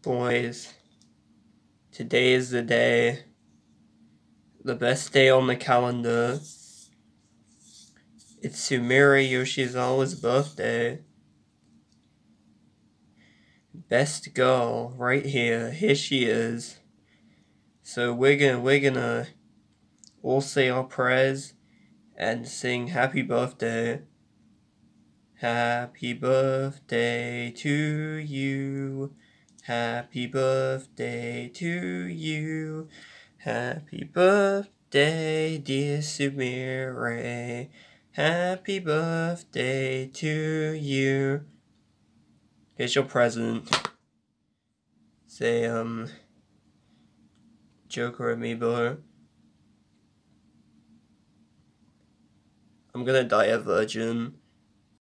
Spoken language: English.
Boys, today is the day. The best day on the calendar. It's Sumire Yoshizawa's birthday. Best girl, right here. Here she is. So we're gonna all say our prayers and sing happy birthday. Happy birthday to you. Happy birthday to you. Happy birthday, dear Sumire. Happy birthday to you. Here's your present. Say, Joker Amiibo. I'm gonna die a virgin.